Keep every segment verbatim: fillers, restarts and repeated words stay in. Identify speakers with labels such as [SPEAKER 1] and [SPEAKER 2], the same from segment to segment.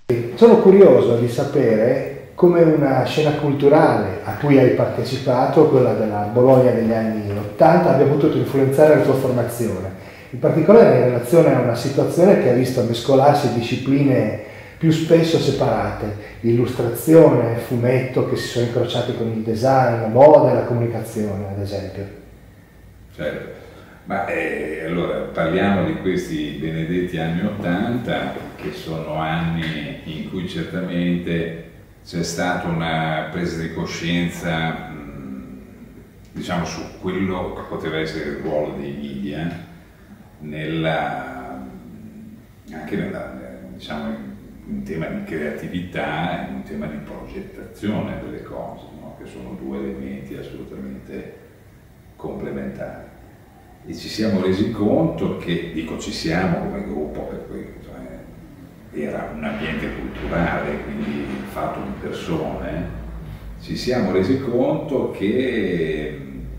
[SPEAKER 1] Sono curioso di sapere come una scena culturale a cui hai partecipato, quella della Bologna degli anni ottanta, abbia potuto influenzare la tua formazione, in particolare in relazione a una situazione che ha visto mescolarsi discipline più spesso separate, l'illustrazione, il fumetto, che si sono incrociati con il design, la moda e la comunicazione, ad esempio.
[SPEAKER 2] Certo. Ma eh, allora parliamo di questi benedetti anni ottanta, che sono anni in cui certamente c'è stata una presa di coscienza, mh, diciamo, su quello che poteva essere il ruolo dei media, nella, anche nella, diciamo, in tema di creatività e in tema di progettazione delle cose, no? Che sono due elementi assolutamente complementari. E ci siamo resi conto che, dico ci siamo come gruppo, per cui cioè, era un ambiente culturale, quindi fatto di persone, ci siamo resi conto che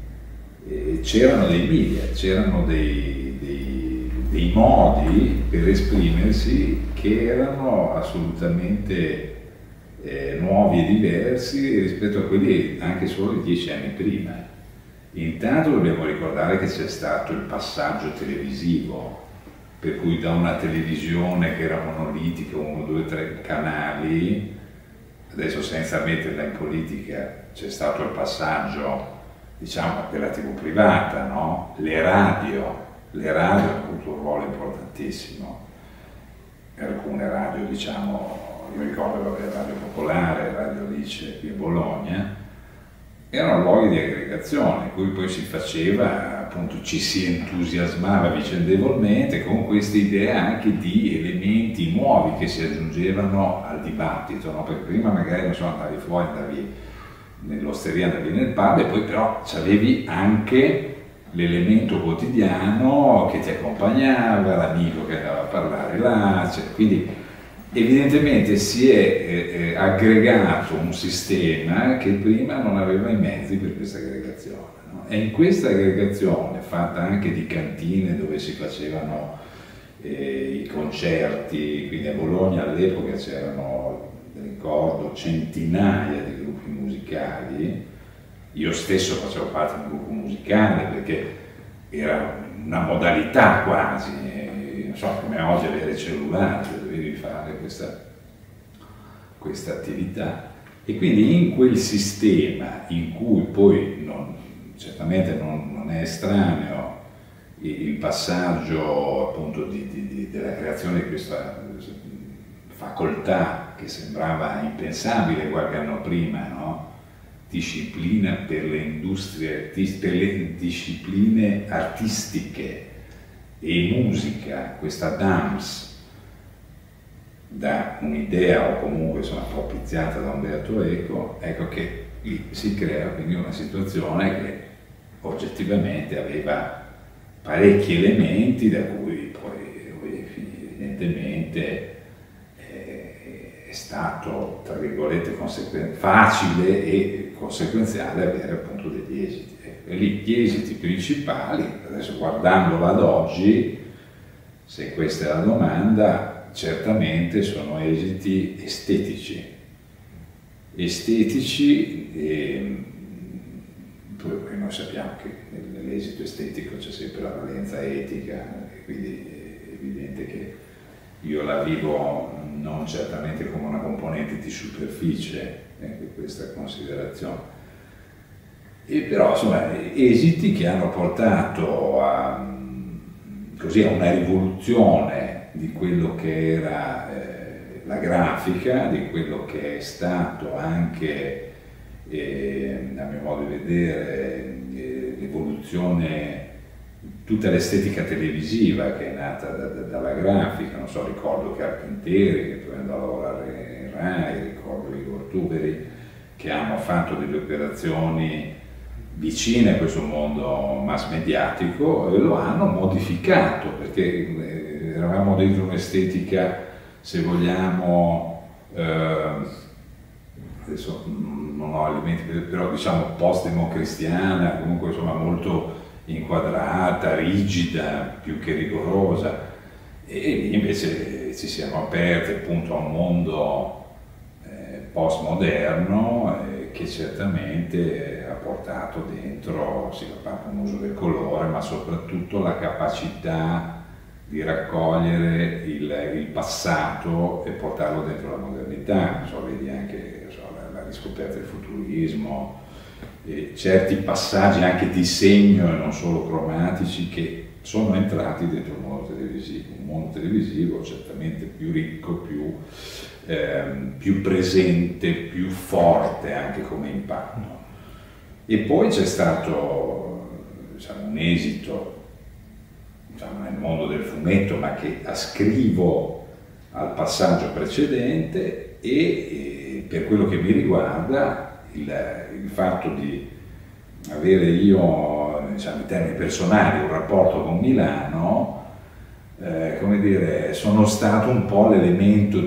[SPEAKER 2] eh, c'erano dei media, c'erano dei, dei, dei modi per esprimersi che erano assolutamente eh, nuovi e diversi rispetto a quelli anche solo di dieci anni prima. Intanto dobbiamo ricordare che c'è stato il passaggio televisivo, per cui da una televisione che era monolitica, uno, due, tre canali, adesso senza metterla in politica, c'è stato il passaggio, diciamo, della tivù privata, no? Le radio, le radio hanno avuto un ruolo importantissimo, alcune radio, diciamo, io ricordo la Radio Popolare, Radio Alice qui a Bologna, erano luoghi di aggregazione, in cui poi si faceva, appunto, ci si entusiasmava vicendevolmente con queste idee anche di elementi nuovi che si aggiungevano al dibattito, no? Perché prima magari, non so, andavi fuori, andavi nell'osteria, andavi nel pub, e poi però avevi anche l'elemento quotidiano che ti accompagnava, l'amico che andava a parlare là, cioè, quindi evidentemente si è eh, aggregato un sistema che prima non aveva i mezzi per questa aggregazione, no? E in questa aggregazione, fatta anche di cantine dove si facevano eh, i concerti, quindi a Bologna all'epoca c'erano, ricordo, centinaia di gruppi musicali, io stesso facevo parte di un gruppo musicale perché era una modalità quasi, eh, non so, come oggi avere cellulare, dovevi fare questa, questa attività, e quindi in quel sistema in cui poi non, certamente non, non è estraneo il passaggio, appunto, di, di, di, della creazione di questa facoltà che sembrava impensabile qualche anno prima, no? Disciplina per le industrie, per le discipline artistiche e musica, questa D A M S, da un'idea o comunque insomma propiziata da Umberto Eco, ecco che lì si crea quindi una situazione che oggettivamente aveva parecchi elementi da cui poi evidentemente è stato, tra virgolette, facile e conseguenziale avere appunto degli esiti. E lì gli esiti principali, adesso guardandola ad oggi, se questa è la domanda, certamente sono esiti estetici. Estetici, e poi noi sappiamo che nell'esito estetico c'è sempre la valenza etica, e quindi è evidente che io la vivo non certamente come una componente di superficie, eh, questa considerazione. E però, insomma, esiti che hanno portato a, così, a una rivoluzione di quello che era eh, la grafica, di quello che è stato anche, eh, a mio modo di vedere, eh, l'evoluzione, tutta l'estetica televisiva che è nata da, da, dalla grafica. Non so, ricordo Carpentieri, che poi andò a lavorare in Rai, ricordo Igor Tuberi, che hanno fatto delle operazioni vicine a questo mondo mass mediatico e lo hanno modificato, perché eravamo dentro un'estetica, se vogliamo, eh, adesso non ho elementi, però diciamo post-democristiana, comunque insomma molto inquadrata, rigida, più che rigorosa, e lì invece ci siamo aperti appunto a un mondo eh, postmoderno eh, che certamente ha portato dentro, sì, un uso del colore, ma soprattutto la capacità di raccogliere il, il passato e portarlo dentro la modernità. So, vedi anche so, la, la riscoperta del futurismo, e certi passaggi anche di segno e non solo cromatici che sono entrati dentro il mondo televisivo, un mondo televisivo certamente più ricco, più, ehm, più presente, più forte anche come impatto. E poi c'è stato, diciamo, un esito, diciamo, nel mondo del fumetto, ma che ascrivo al passaggio precedente, e, e per quello che mi riguarda il, il fatto di avere io, diciamo, in termini personali, un rapporto con Milano, eh, come dire, sono stato un po' l'elemento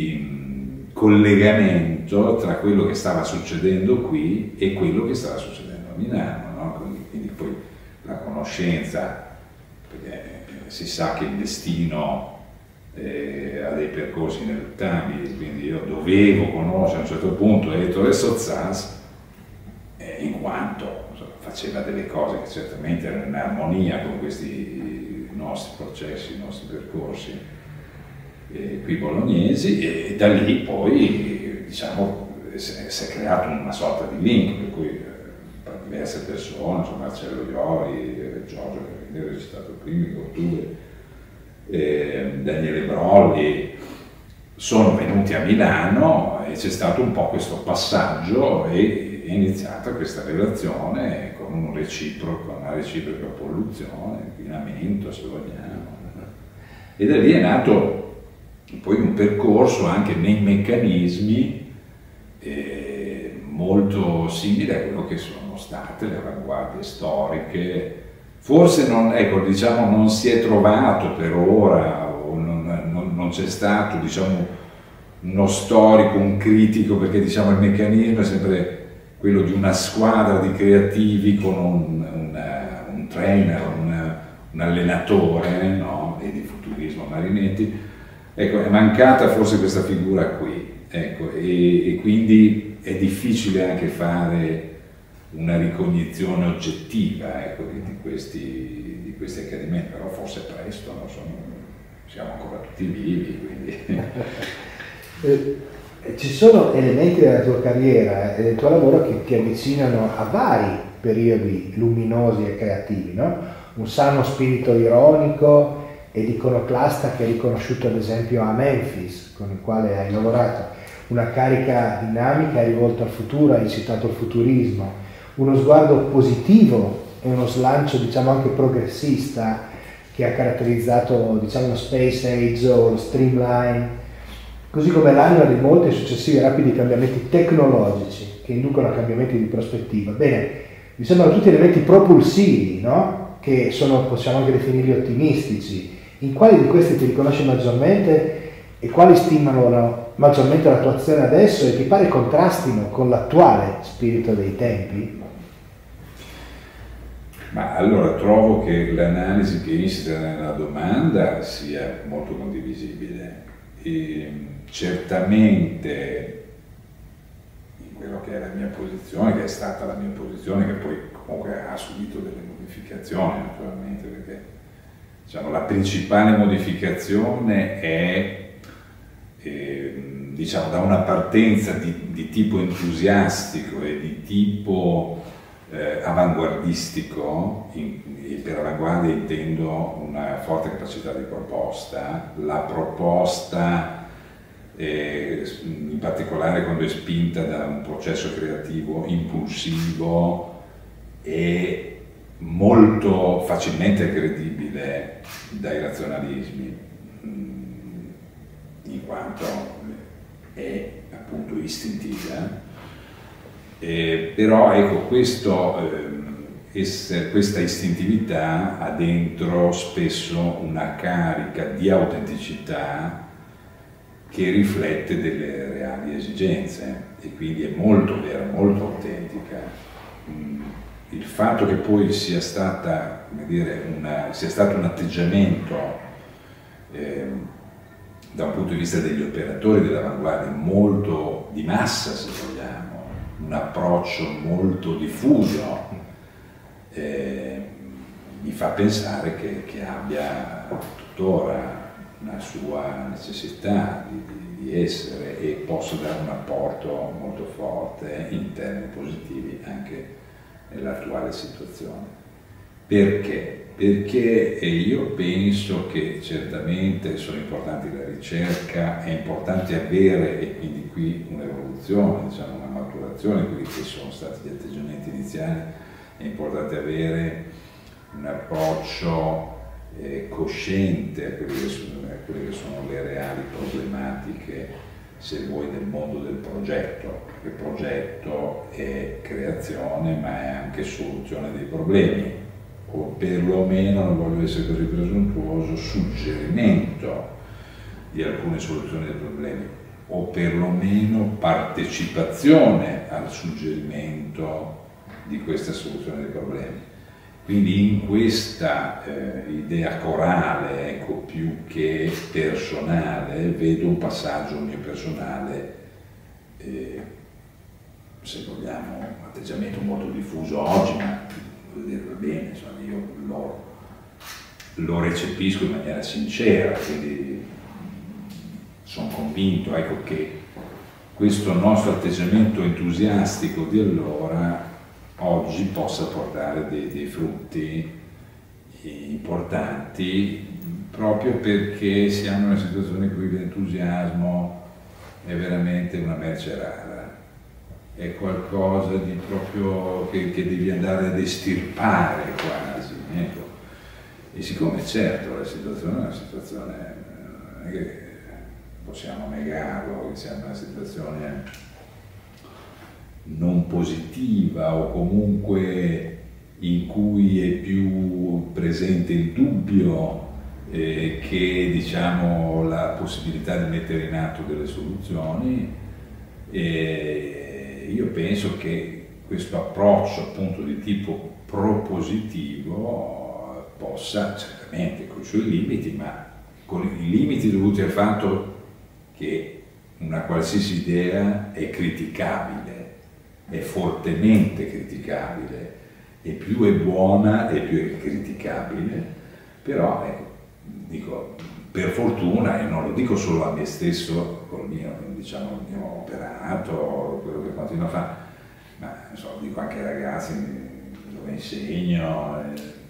[SPEAKER 2] di collegamento tra quello che stava succedendo qui e quello che stava succedendo a Milano, no? quindi, quindi poi la conoscenza, perché si sa che il destino eh, ha dei percorsi ineluttabili, quindi io dovevo conoscere a un certo punto Ettore Sottsass, eh, in quanto insomma, faceva delle cose che certamente erano in armonia con questi nostri processi, i nostri percorsi eh, qui bolognesi, e da lì poi diciamo si è creato una sorta di link, per cui eh, diverse persone, insomma, Marcello Iori, Giorgio che è stato il primo in ottobre, eh, Daniele Brolli, sono venuti a Milano e c'è stato un po' questo passaggio e è iniziata questa relazione con un reciproco, una reciproca polluzione, inquinamento se vogliamo. E da lì è nato poi un percorso anche nei meccanismi eh, molto simile a quello che sono state le avanguardie storiche. Forse non, ecco, diciamo, non si è trovato per ora, o non, non, non c'è stato, diciamo, uno storico, un critico, perché diciamo, il meccanismo è sempre quello di una squadra di creativi con un, un, un trainer, un, un allenatore, no? E di futurismo Marinetti. Ecco, è mancata forse questa figura qui, ecco, e, e quindi è difficile anche fare una ricognizione oggettiva, ecco, di, di, questi, di questi accadimenti, però forse presto, non so, siamo ancora tutti vivi, quindi...
[SPEAKER 1] eh, ci sono elementi della tua carriera e del tuo lavoro che ti avvicinano a vari periodi luminosi e creativi, no? Un sano spirito ironico ed iconoclasta che hai riconosciuto ad esempio a Memphis, con il quale hai lavorato, una carica dinamica rivolta al futuro, hai citato il futurismo, uno sguardo positivo e uno slancio, diciamo, anche progressista che ha caratterizzato, diciamo, lo Space Age o lo Streamline, così come l'anima di molti successivi rapidi cambiamenti tecnologici che inducono a cambiamenti di prospettiva. Bene, mi sembrano tutti elementi propulsivi, no? Che sono, possiamo anche definirli ottimistici. In quali di questi ti riconosci maggiormente e quali stimolano maggiormente la tua azione adesso e ti pare contrastino con l'attuale spirito dei tempi?
[SPEAKER 2] Ma allora trovo che l'analisi che insita nella domanda sia molto condivisibile e certamente in quello che è la mia posizione, che è stata la mia posizione, che poi comunque ha subito delle modificazioni naturalmente, perché diciamo, la principale modificazione è eh, diciamo, da una partenza di, di tipo entusiastico e di tipo eh, avanguardistico, in, e per avanguardia intendo una forte capacità di proposta, la proposta eh, in particolare quando è spinta da un processo creativo impulsivo e molto facilmente credibile dai razionalismi, in quanto è appunto istintiva, eh, però ecco, questo, eh, essere, questa istintività ha dentro spesso una carica di autenticità che riflette delle reali esigenze e quindi è molto vera, molto autentica. Il fatto che poi sia, stata, come dire, una, sia stato un atteggiamento eh, da un punto di vista degli operatori dell'avanguardia molto di massa, se vogliamo, un approccio molto diffuso, eh, mi fa pensare che, che abbia tuttora una sua necessità di, di, di essere e possa dare un apporto molto forte in termini positivi anche nell'attuale situazione. Perché? Perché io penso che certamente sono importanti la ricerca, è importante avere, e quindi qui un'evoluzione, diciamo una maturazione, quelli che sono stati gli atteggiamenti iniziali, è importante avere un approccio eh, cosciente a quelle, che sono, a quelle che sono le reali problematiche, se vuoi, del mondo del progetto, perché progetto è creazione ma è anche soluzione dei problemi, o perlomeno, non voglio essere così presuntuoso, suggerimento di alcune soluzioni dei problemi, o perlomeno partecipazione al suggerimento di questa soluzione dei problemi. Quindi in questa eh, idea corale, ecco, più che personale, vedo un passaggio mio personale, eh, se vogliamo, un atteggiamento molto diffuso oggi, ma devo dire, va bene, insomma, io lo, lo recepisco in maniera sincera, quindi sono convinto, ecco, che questo nostro atteggiamento entusiastico di allora oggi possa portare dei, dei frutti importanti, proprio perché siamo in una situazione in cui l'entusiasmo è veramente una merce rara, è qualcosa di proprio che, che devi andare ad estirpare quasi, ecco. E siccome certo la situazione è una situazione, non è che possiamo negarlo, che siamo in una situazione non positiva o comunque in cui è più presente il dubbio eh, che, diciamo, la possibilità di mettere in atto delle soluzioni, e io penso che questo approccio appunto di tipo propositivo possa, certamente con i suoi limiti, ma con i limiti dovuti al fatto che una qualsiasi idea è criticabile, è fortemente criticabile, e più è buona e più è criticabile, però ecco, dico, per fortuna, e non lo dico solo a me stesso, col mio, diciamo, il mio operato, quello che continuo a fare, ma insomma, lo dico anche ai ragazzi dove insegno,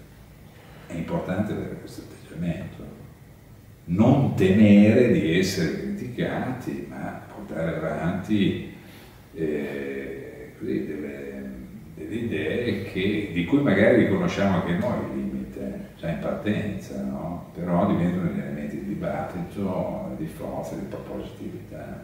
[SPEAKER 2] è importante avere questo atteggiamento, non temere di essere criticati, ma portare avanti eh, così delle, delle idee che, di cui magari riconosciamo anche noi il limite, già in partenza, no? Però diventano degli elementi di dibattito, di forza, di propositività.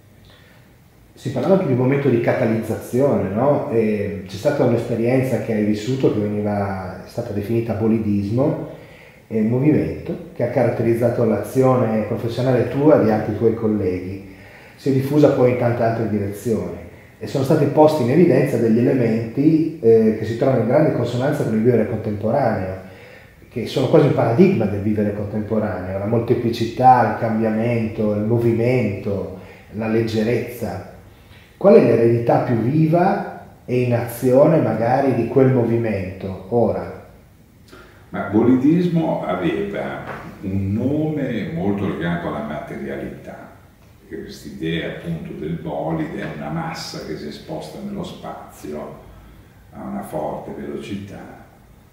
[SPEAKER 1] Si parlava anche di un momento di catalizzazione, no? C'è stata un'esperienza che hai vissuto che veniva, è stata definita bolidismo, è un movimento che ha caratterizzato l'azione professionale tua e di altri tuoi colleghi, si è diffusa poi in tante altre direzioni e sono stati posti in evidenza degli elementi eh, che si trovano in grande consonanza con il vivere contemporaneo, che sono quasi un paradigma del vivere contemporaneo, la molteplicità, il cambiamento, il movimento, la leggerezza. Qual è l'eredità più viva e in azione magari di quel movimento ora?
[SPEAKER 2] Ma bolidismo aveva un nome molto legato alla materialità, perché quest'idea appunto del bolide è una massa che si sposta nello spazio a una forte velocità,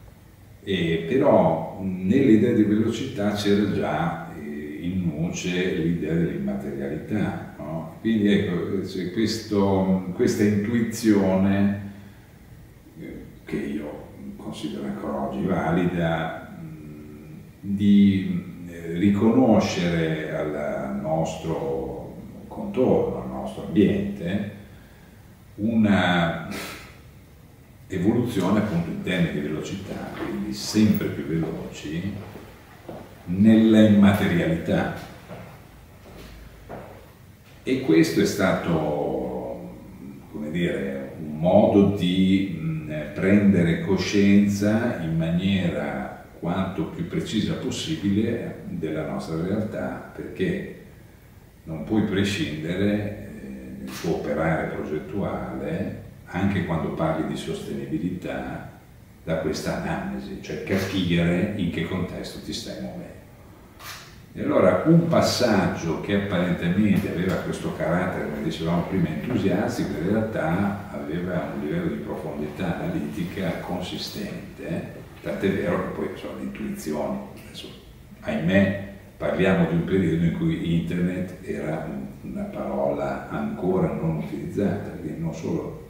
[SPEAKER 2] e però nell'idea di velocità c'era già eh, in nuce l'idea dell'immaterialità, no? Quindi ecco, c'è questo, questa intuizione eh, che io considero ancora oggi valida, di riconoscere al nostro contorno, al nostro ambiente, una evoluzione appunto in termini di velocità, quindi sempre più veloci, nella immaterialità. E questo è stato, come dire, un modo di prendere coscienza in maniera quanto più precisa possibile della nostra realtà, perché non puoi prescindere eh, nel tuo operare progettuale, anche quando parli di sostenibilità, da questa analisi, cioè capire in che contesto ti stai muovendo. E allora un passaggio che apparentemente aveva questo carattere, come dicevamo prima, entusiastico, in realtà aveva un livello di profondità analitica consistente, tant'è vero che poi sono le intuizioni. Adesso, ahimè, parliamo di un periodo in cui internet era una parola ancora non utilizzata, perché non solo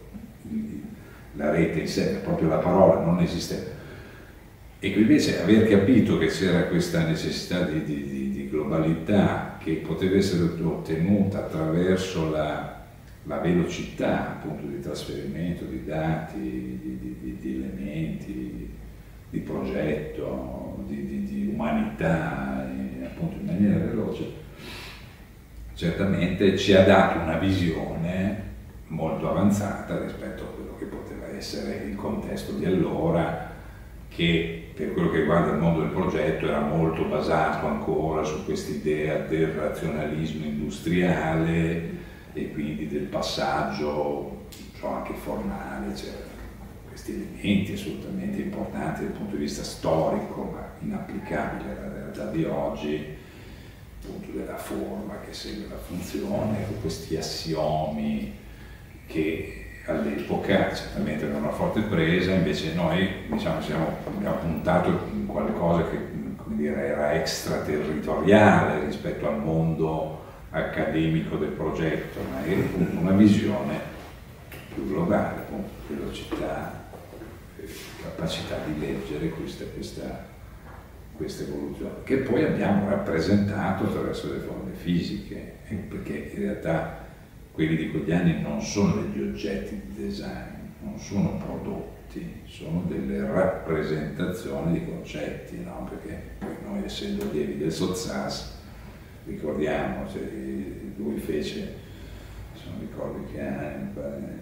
[SPEAKER 2] la rete in sé, ma proprio la parola non esisteva. E invece aver capito che c'era questa necessità di, di, di globalità che poteva essere ottenuta attraverso la, la velocità appunto di trasferimento di dati, di, di, di elementi, di progetto, di, di, di umanità, eh, appunto in maniera veloce, certamente ci ha dato una visione molto avanzata rispetto a quello che poteva essere il contesto di allora, che per quello che riguarda il mondo del progetto era molto basato ancora su quest'idea del razionalismo industriale e quindi del passaggio, so, anche formale, c'erano questi elementi assolutamente importanti dal punto di vista storico, ma inapplicabili alla realtà di oggi, appunto della forma che segue la funzione, con questi assiomi che all'epoca certamente aveva una forte presa, invece noi diciamo, siamo, abbiamo puntato in qualcosa che, come dire, era extraterritoriale rispetto al mondo accademico del progetto, ma era appunto una visione più globale, appunto, velocità, capacità di leggere questa, questa, questa evoluzione, che poi abbiamo rappresentato attraverso le forme fisiche, perché in realtà quelli di quegli anni non sono degli oggetti di design, non sono prodotti, sono delle rappresentazioni di concetti, no? Perché poi noi, essendo allievi del Sottsass, ricordiamo, cioè, lui fece, se non ricordo che anni,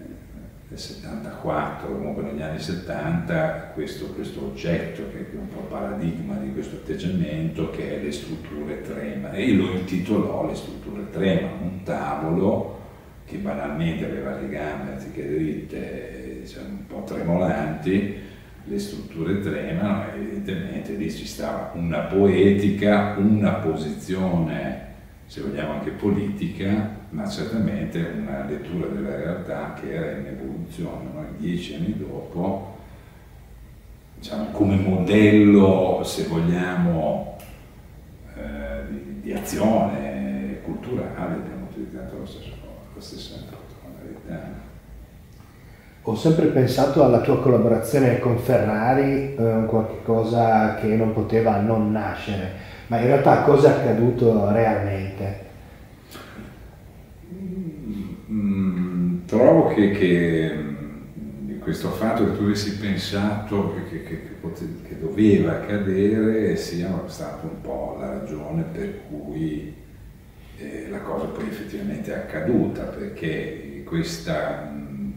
[SPEAKER 2] nel settantaquattro, comunque negli anni settanta, questo, questo oggetto che è un po' paradigma di questo atteggiamento, che è le strutture trema, e lo intitolò le strutture trema, un tavolo che banalmente aveva le gambe anziché dritte, diciamo, un po' tremolanti, le strutture tremano, e evidentemente lì ci stava una poetica, una posizione, se vogliamo anche politica, ma certamente una lettura della realtà che era in evoluzione. Noi dieci anni dopo, diciamo, come modello, se vogliamo, eh, di, di azione culturale, abbiamo utilizzato lo stesso. La stessa modalità.
[SPEAKER 1] Ho sempre pensato alla tua collaborazione con Ferrari, eh, qualche cosa che non poteva non nascere, ma in realtà cosa è accaduto realmente?
[SPEAKER 2] Mm, trovo che, che questo fatto che tu avessi pensato che, che, che, pote- che doveva accadere sia stato un po' la ragione per cui Eh, la cosa poi effettivamente è accaduta, perché questa mh,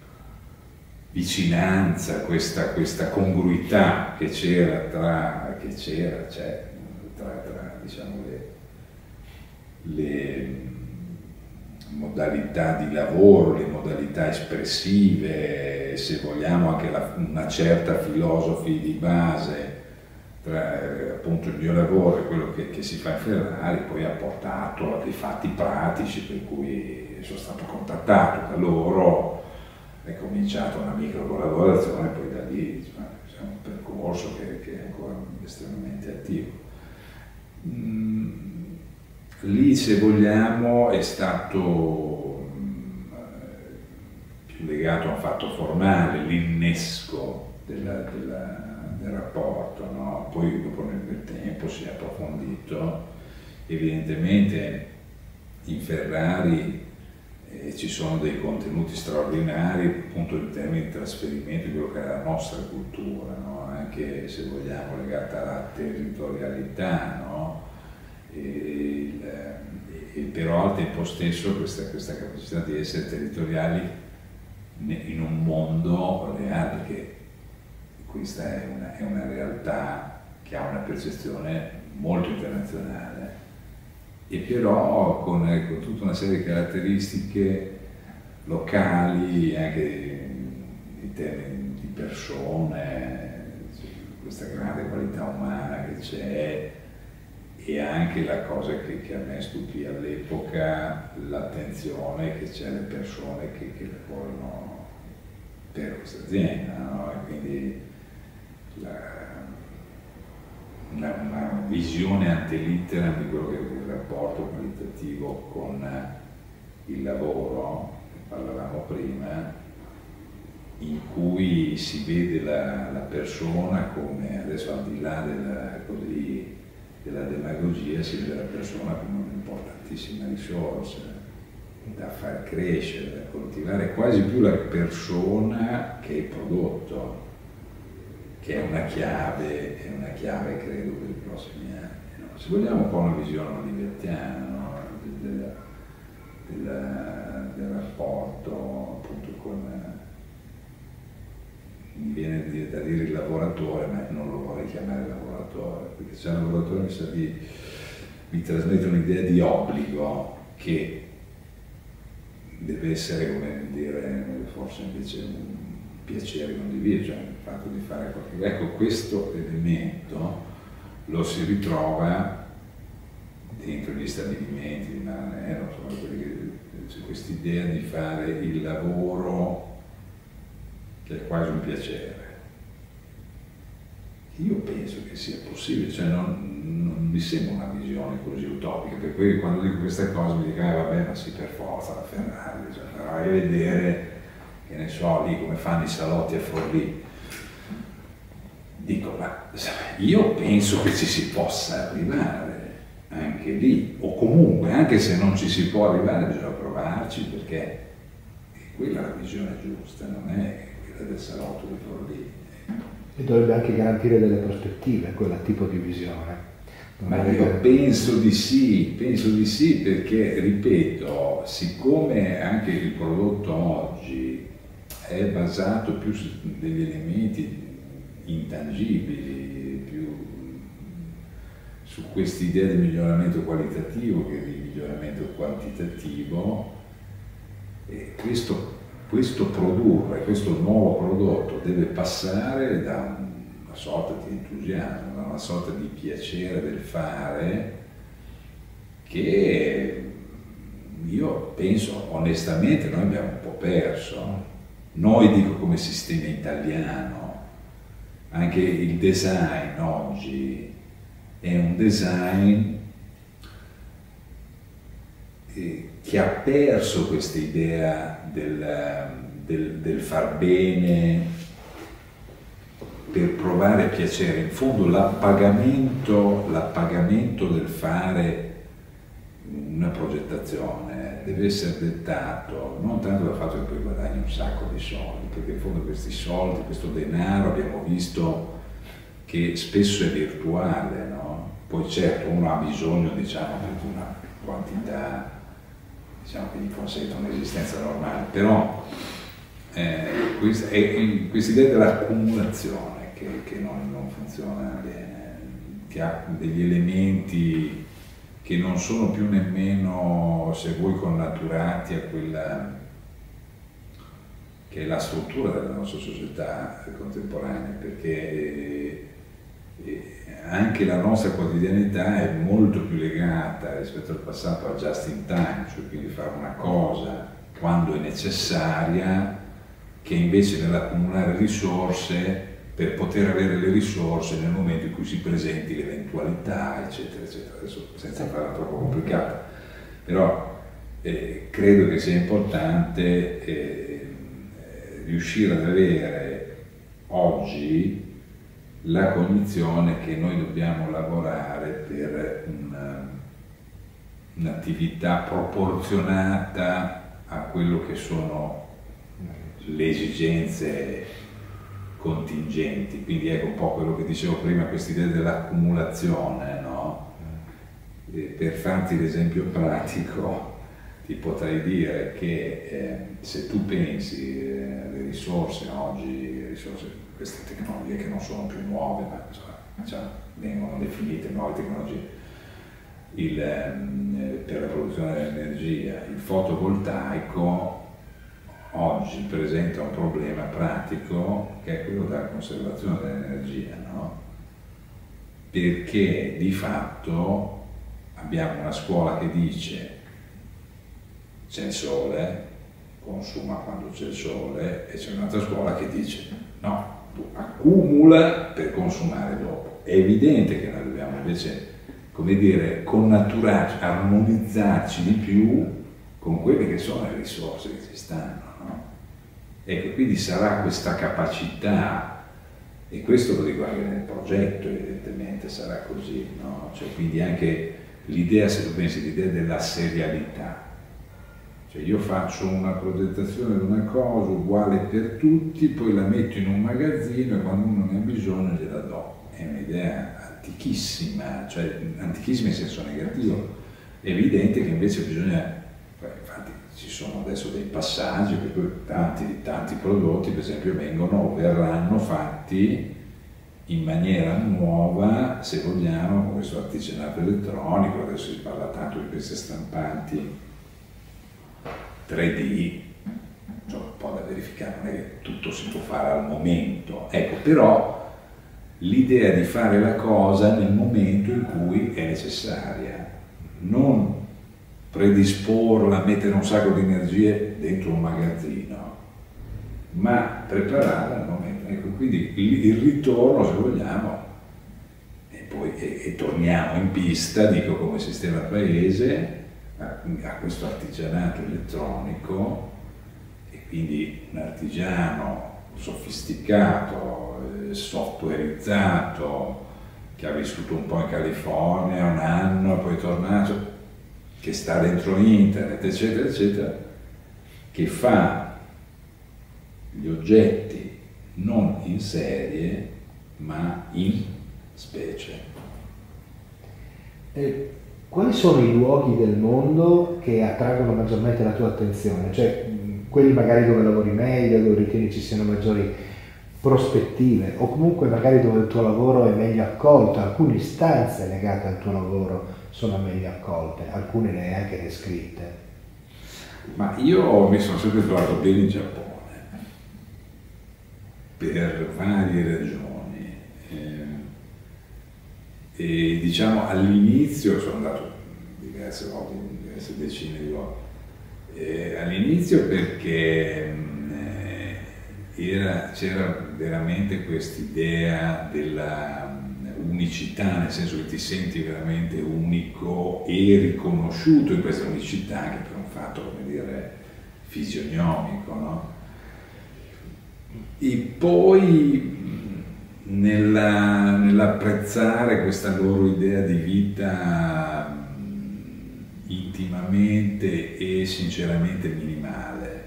[SPEAKER 2] vicinanza, questa, questa congruità che c'era tra, che c'era, c'è, tra, tra diciamo, le, le mh, modalità di lavoro, le modalità espressive, se vogliamo anche la, una certa filosofia di base, tra appunto il mio lavoro e quello che, che si fa in Ferrari, poi ha portato a dei fatti pratici per cui sono stato contattato da loro, è cominciata una micro collaborazione, poi da lì insomma, c'è un percorso che, che è ancora estremamente attivo. Mm, lì, se vogliamo, è stato mm, più legato a un fatto formale, l'innesco della, della del rapporto, no? Poi dopo nel tempo si è approfondito, evidentemente in Ferrari eh, ci sono dei contenuti straordinari appunto in termini di trasferimento di quello che è la nostra cultura, no? Anche se vogliamo legata alla territorialità, no? E, il, e però al tempo stesso questa, questa capacità di essere territoriali in un mondo reale, che questa è una, è una realtà che ha una percezione molto internazionale, e però con, con tutta una serie di caratteristiche locali, anche in termini di persone, questa grande qualità umana che c'è, e anche la cosa che, che a me stupì all'epoca, l'attenzione che c'è alle persone che, che lavorano per questa azienda, no? E quindi la, una, una visione antelitteram di quello che è il rapporto qualitativo con il lavoro, ne parlavamo prima, in cui si vede la, la persona come, adesso al di là della, così, della demagogia, si vede la persona come un'importantissima risorsa da far crescere, da coltivare, quasi più la persona che il prodotto, che è una chiave, è una chiave credo per i prossimi anni. No? Se vogliamo un po' una visione olivettiana, no? del, del, del rapporto appunto con, mi viene da dire il lavoratore, ma non lo vorrei chiamare lavoratore, perché se è un lavoratore mi sa di, mi trasmette un'idea di obbligo che deve essere, come dire, forse invece un piacere condiviso, cioè il fatto di fare qualcosa. Ecco, questo elemento lo si ritrova dentro gli stabilimenti di Maranello, insomma, c'è questa idea di fare il lavoro che è quasi un piacere. Io penso che sia possibile, cioè non, non mi sembra una visione così utopica, per cui quando dico queste cose mi dico, eh vabbè, ma sì, per forza la Ferrari, cioè, però vai a vedere, che ne so, lì come fanno i salotti a Forlì. Dico, ma io penso che ci si possa arrivare anche lì, o comunque, anche se non ci si può arrivare, bisogna provarci, perché è quella la visione giusta, non è quella del salotto di Forlì.
[SPEAKER 1] E dovrebbe anche garantire delle prospettive, quel tipo di visione. Non
[SPEAKER 2] Ma
[SPEAKER 1] io
[SPEAKER 2] che... penso di sì, penso di sì, perché, ripeto, siccome anche il prodotto oggi è basato più su degli elementi intangibili, più su quest'idea di miglioramento qualitativo che di miglioramento quantitativo, e questo Questo produrre, questo nuovo prodotto deve passare da una sorta di entusiasmo, da una sorta di piacere del fare, che io penso onestamente noi abbiamo un po' perso. Noi, dico, come sistema italiano, anche il design oggi è un design che ha perso questa idea del, del, del far bene per provare piacere. In fondo l'appagamento, l'appagamento del fare una progettazione deve essere dettato non tanto dal fatto che poi guadagni un sacco di soldi, perché in fondo questi soldi, questo denaro abbiamo visto che spesso è virtuale, no? Poi certo uno ha bisogno, diciamo, di una quantità, diciamo, che gli consente un'esistenza normale, però eh, questa, è questa idea dell'accumulazione che, che non, non funziona bene, che ha degli elementi che non sono più nemmeno, se vuoi, connaturati a quella che è la struttura della nostra società contemporanea, perché eh, anche la nostra quotidianità è molto più legata rispetto al passato al just in time, cioè quindi fare una cosa quando è necessaria, che invece nell'accumulare risorse per poter avere le risorse nel momento in cui si presenti l'eventualità, eccetera, eccetera. Adesso senza farla troppo complicata, però eh, credo che sia importante eh, riuscire ad avere oggi la cognizione che noi dobbiamo lavorare per un'attività proporzionata a quello che sono le esigenze contingenti. Quindi ecco un po' quello che dicevo prima, questa idea dell'accumulazione, no? E per farti l'esempio pratico, ti potrei dire che eh, se tu pensi alle eh, risorse oggi, risorse, queste tecnologie che non sono più nuove, ma insomma, cioè, vengono definite nuove tecnologie. Il, ehm, per la produzione dell'energia, il fotovoltaico oggi presenta un problema pratico che è quello della conservazione dell'energia, no? Perché di fatto abbiamo una scuola che dice c'è il sole, consuma quando c'è il sole, e c'è un'altra scuola che dice no, tu accumula per consumare dopo. È evidente che noi dobbiamo invece, come dire, connaturarci, armonizzarci di più con quelle che sono le risorse che ci stanno, no? Ecco, quindi sarà questa capacità, e questo lo dico anche nel progetto, evidentemente sarà così, no? Cioè, quindi anche l'idea, se tu pensi, l'idea della serialità. Cioè io faccio una progettazione di una cosa uguale per tutti, poi la metto in un magazzino e quando uno ne ha bisogno gliela do. È un'idea antichissima, cioè antichissima in senso negativo. È evidente che invece bisogna, infatti ci sono adesso dei passaggi per cui tanti, tanti prodotti per esempio vengono o verranno fatti in maniera nuova, se vogliamo, con questo artigianato elettronico. Adesso si parla tanto di queste stampanti tre D, insomma, un po' da verificare, non è che tutto si può fare al momento, ecco, però l'idea di fare la cosa nel momento in cui è necessaria, non predisporla, mettere un sacco di energie dentro un magazzino, ma prepararla al momento. Ecco, quindi il, il ritorno, se vogliamo, e poi e, e torniamo in pista, dico, come sistema paese, a, a questo artigianato elettronico, e quindi un artigiano sofisticato, eh, softwareizzato, che ha vissuto un po' in California un anno, poi è tornato, che sta dentro internet, eccetera, eccetera, che fa gli oggetti non in serie, ma in specie.
[SPEAKER 1] E quali sono i luoghi del mondo che attraggono maggiormente la tua attenzione? Cioè, quelli magari dove lavori meglio, dove ritieni ci siano maggiori prospettive, o comunque magari dove il tuo lavoro è meglio accolto, alcune istanze legate al tuo lavoro sono meglio accolte, alcune ne hai anche descritte.
[SPEAKER 2] Ma io mi sono sempre trovato bene in Giappone, per varie ragioni. Eh, e diciamo all'inizio, sono andato diverse volte, diverse decine di volte, eh, all'inizio perché eh, c'era veramente quest'idea della unicità, nel senso che ti senti veramente unico e riconosciuto in questa unicità, anche per un fatto, come dire, fisionomico, no? E poi nella, nell'apprezzare questa loro idea di vita intimamente e sinceramente minimale,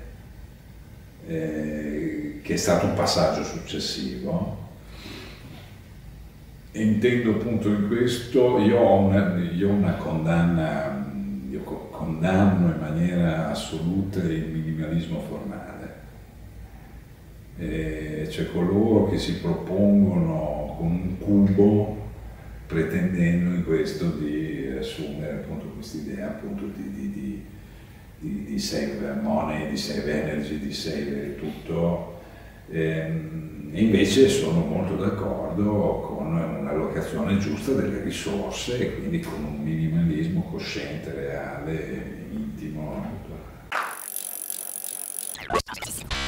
[SPEAKER 2] eh, che è stato un passaggio successivo. E intendo appunto in questo, io ho una, io ho una condanna, io condanno in maniera assoluta il minimalismo formale. Eh, cioè coloro che si propongono con un cubo pretendendo in questo di assumere appunto quest'idea appunto di, di, di, di, di save money, di save energy, di save tutto. Eh, e invece sono molto d'accordo con un'allocazione giusta delle risorse e quindi con un minimalismo cosciente, reale, intimo.